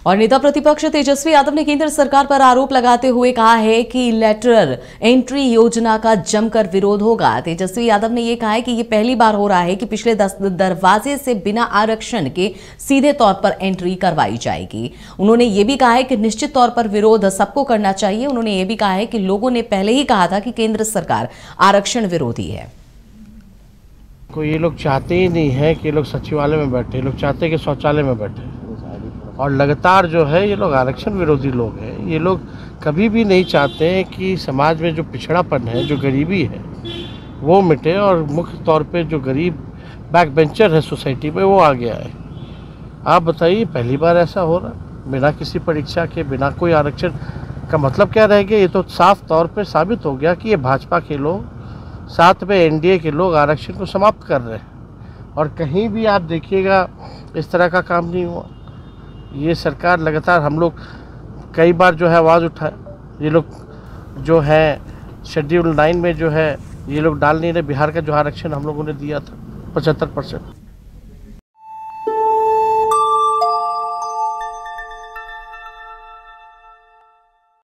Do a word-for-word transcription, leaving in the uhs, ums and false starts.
और नेता प्रतिपक्ष तेजस्वी यादव ने केंद्र सरकार पर आरोप लगाते हुए कहा है कि लेटरल एंट्री योजना का जमकर विरोध होगा। तेजस्वी यादव ने यह कहा है कि यह पहली बार हो रहा है कि पिछले दस दरवाजे से बिना आरक्षण के सीधे तौर पर एंट्री करवाई जाएगी। उन्होंने यह भी कहा है कि निश्चित तौर पर विरोध सबको करना चाहिए। उन्होंने यह भी कहा है कि लोगों ने पहले ही कहा था कि केंद्र सरकार आरक्षण विरोधी है। कोई ये लोग चाहते ही नहीं है कि ये लोग सचिवालय में बैठे, लोग चाहते हैं कि शौचालय में बैठे। और लगातार जो है ये लोग आरक्षण विरोधी लोग हैं। ये लोग कभी भी नहीं चाहते हैं कि समाज में जो पिछड़ापन है, जो गरीबी है, वो मिटे और मुख्य तौर पे जो गरीब बैक बेंचर है सोसाइटी में वो आ गया है। आप बताइए, पहली बार ऐसा हो रहा है बिना किसी परीक्षा के, बिना कोई आरक्षण का मतलब क्या रह गया? ये तो साफ तौर पे साबित हो गया कि ये भाजपा के लोग, साथ में एनडीए के लोग आरक्षण को समाप्त कर रहे हैं। और कहीं भी आप देखिएगा इस तरह का काम नहीं हुआ। ये सरकार लगातार, हम लोग कई बार जो है आवाज़ उठाए, ये लोग जो है शेड्यूल नाइन में जो है ये लोग डाल नहीं रहे। बिहार का जो आरक्षण हम लोगों ने दिया था पचहत्तर परसेंट,